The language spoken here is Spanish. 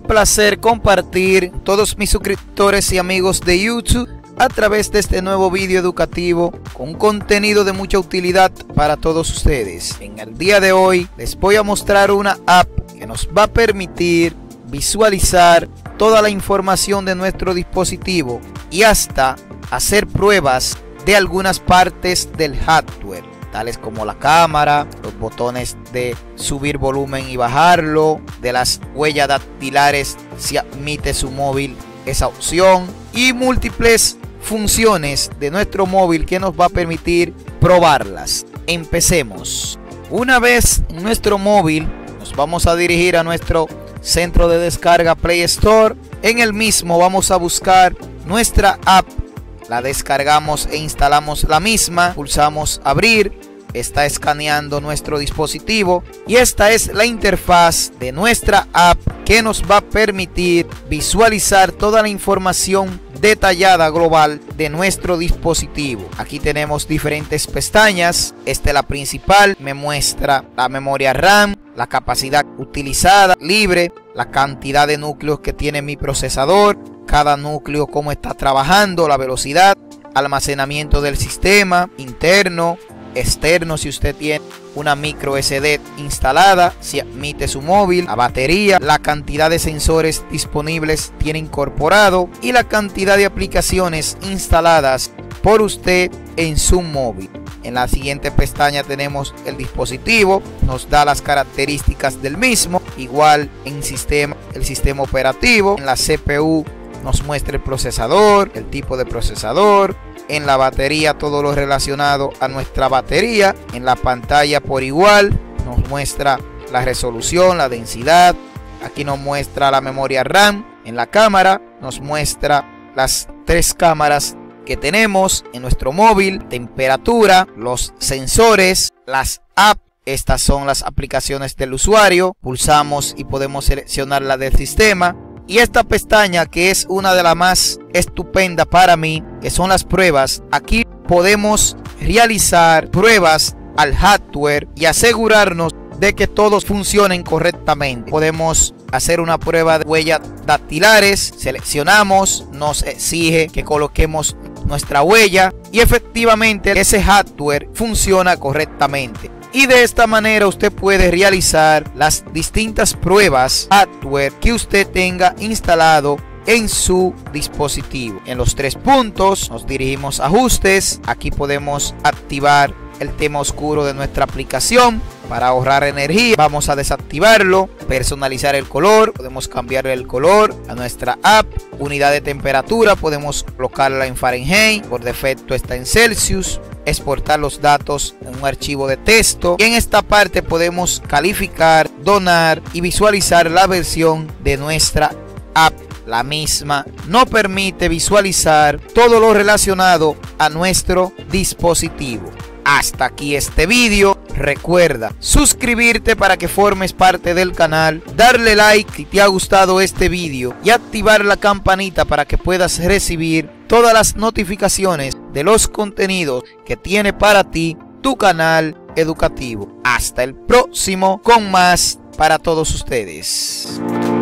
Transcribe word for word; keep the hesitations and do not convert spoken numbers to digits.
placer compartir todos mis suscriptores y amigos de YouTube a través de este nuevo vídeo educativo con contenido de mucha utilidad para todos ustedes. En el día de hoy les voy a mostrar una app que nos va a permitir visualizar toda la información de nuestro dispositivo y hasta hacer pruebas de algunas partes del hardware, tales como la cámara, los botones de subir volumen y bajarlo, de las huellas dactilares si admite su móvil esa opción, y múltiples funciones de nuestro móvil que nos va a permitir probarlas. Empecemos. Una vez en nuestro móvil, nos vamos a dirigir a nuestro centro de descarga Play Store. En el mismo vamos a buscar nuestra app, la descargamos e instalamos la misma, pulsamos abrir, está escaneando nuestro dispositivo y esta es la interfaz de nuestra app que nos va a permitir visualizar toda la información detallada global de nuestro dispositivo. Aquí tenemos diferentes pestañas. Esta es la principal, me muestra la memoria RAM, la capacidad utilizada libre, la cantidad de núcleos que tiene mi procesador, cada núcleo cómo está trabajando, la velocidad, almacenamiento del sistema interno, externo si usted tiene una micro S D instalada, si admite su móvil, la batería, la cantidad de sensores disponibles tiene incorporado y la cantidad de aplicaciones instaladas por usted en su móvil. En la siguiente pestaña tenemos el dispositivo, nos da las características del mismo, igual en sistema, el sistema operativo, en la C P U nos muestra el procesador, el tipo de procesador, en la batería todo lo relacionado a nuestra batería, en la pantalla por igual nos muestra la resolución, la densidad, aquí nos muestra la memoria RAM, en la cámara nos muestra las tres cámaras que tenemos en nuestro móvil, temperatura, los sensores, las apps. Estas son las aplicaciones del usuario, pulsamos y podemos seleccionar la del sistema. Y esta pestaña, que es una de las más estupendas para mí, que son las pruebas. Aquí podemos realizar pruebas al hardware y asegurarnos de que todos funcionen correctamente. Podemos hacer una prueba de huellas dactilares, seleccionamos, nos exige que coloquemos nuestra huella y efectivamente ese hardware funciona correctamente. Y de esta manera usted puede realizar las distintas pruebas hardware que usted tenga instalado en su dispositivo. En los tres puntos nos dirigimos a ajustes. Aquí podemos activar el tema oscuro de nuestra aplicación para ahorrar energía. Vamos a desactivarlo, personalizar el color, podemos cambiar el color a nuestra app. Unidad de temperatura podemos colocarla en Fahrenheit, por defecto está en Celsius. Exportar los datos en un archivo de texto y en esta parte podemos calificar, donar y visualizar la versión de nuestra app. La misma no permite visualizar todo lo relacionado a nuestro dispositivo. Hasta aquí este vídeo. Recuerda suscribirte para que formes parte del canal, darle like si te ha gustado este vídeo y activar la campanita para que puedas recibir todas las notificaciones de los contenidos que tiene para ti tu canal educativo. Hasta el próximo con más para todos ustedes.